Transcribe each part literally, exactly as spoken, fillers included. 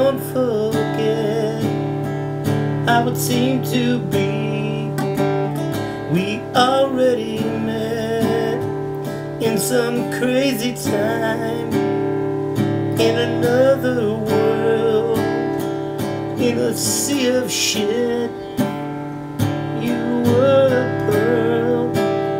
don't forget how it seemed to be. We already met in some crazy time, in another world, in a sea of shit. You were a pearl.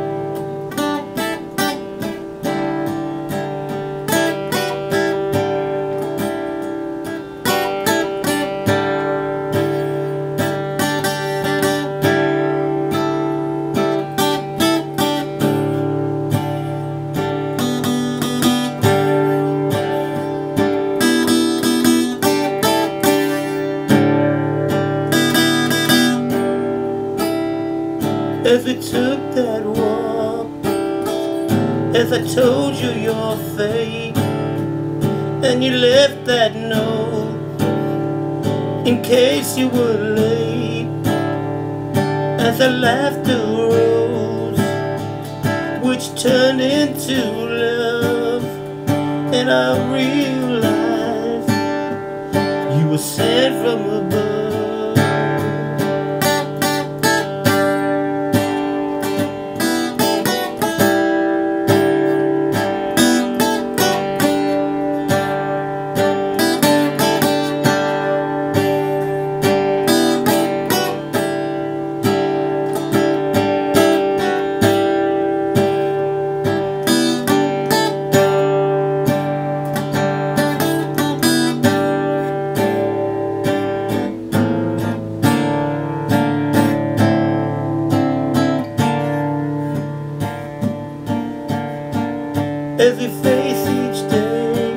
As we took that walk, as I told you your fate, and you left that note in case you were late. As our laughter rose, which turned into love, and I realized you were sent from above. As we face each day,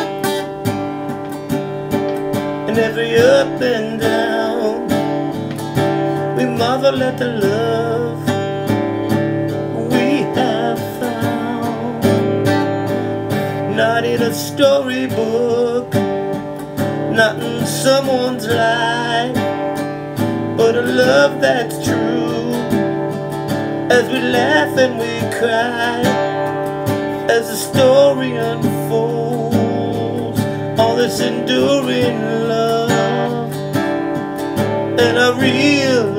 and every up and down, we marvel at the love we have found. Not in a storybook, not in someone's life, but a love that's true. As we laugh and we cry, as the story unfolds, all this enduring love, and I realize